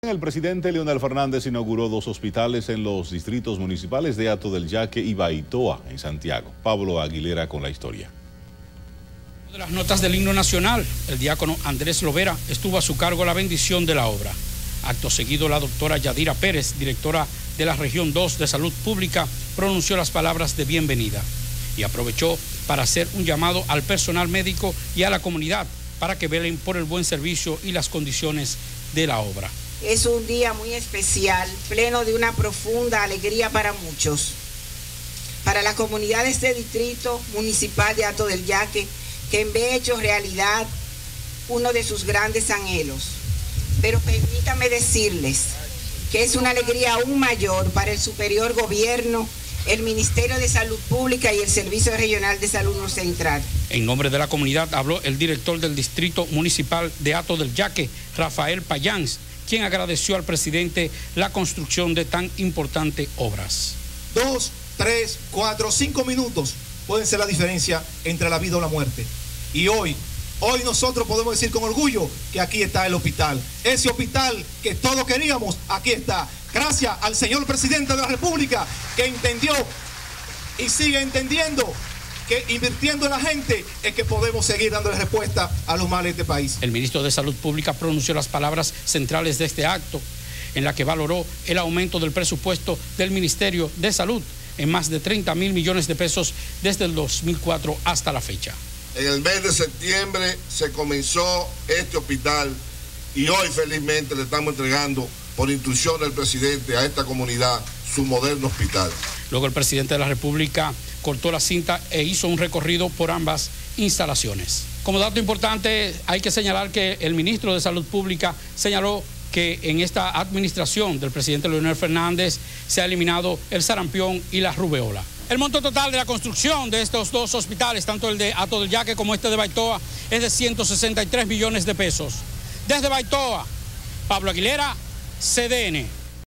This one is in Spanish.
El presidente Leonel Fernández inauguró 2 hospitales en los distritos municipales de Hato del Yaque y Baitoa, en Santiago. Pablo Aguilera con la historia. De las notas del himno nacional, el diácono Andrés Lovera estuvo a su cargo la bendición de la obra. Acto seguido, la doctora Yadira Pérez, directora de la Región 2 de Salud Pública, pronunció las palabras de bienvenida y aprovechó para hacer un llamado al personal médico y a la comunidad para que velen por el buen servicio y las condiciones de la obra. Es un día muy especial, pleno de una profunda alegría para muchos. Para la comunidad de este distrito municipal de Hato del Yaque, que ve hecho realidad uno de sus grandes anhelos. Pero permítame decirles que es una alegría aún mayor para el superior gobierno, el Ministerio de Salud Pública y el Servicio Regional de Salud Norte Central. En nombre de la comunidad habló el director del Distrito Municipal de Hato del Yaque, Rafael Payans, quien agradeció al presidente la construcción de tan importantes obras. 2, 3, 4, 5 minutos pueden ser la diferencia entre la vida o la muerte. Y hoy nosotros podemos decir con orgullo que aquí está el hospital. Ese hospital que todos queríamos, aquí está. Gracias al señor presidente de la República, que entendió y sigue entendiendo que invirtiendo en la gente es que podemos seguir dándole respuesta a los males de este país. El ministro de Salud Pública pronunció las palabras centrales de este acto, en la que valoró el aumento del presupuesto del Ministerio de Salud en más de 30.000 millones de pesos desde el 2004 hasta la fecha. En el mes de septiembre se comenzó este hospital y hoy felizmente le estamos entregando, por instrucción del presidente, a esta comunidad su moderno hospital. Luego el presidente de la República cortó la cinta e hizo un recorrido por ambas instalaciones. Como dato importante, hay que señalar que el ministro de Salud Pública señaló que en esta administración del presidente Leonel Fernández se ha eliminado el sarampión y la rubeola. El monto total de la construcción de estos 2 hospitales, tanto el de Hato del Yaque como este de Baitoa, es de 163 millones de pesos. Desde Baitoa, Pablo Aguilera, CDN.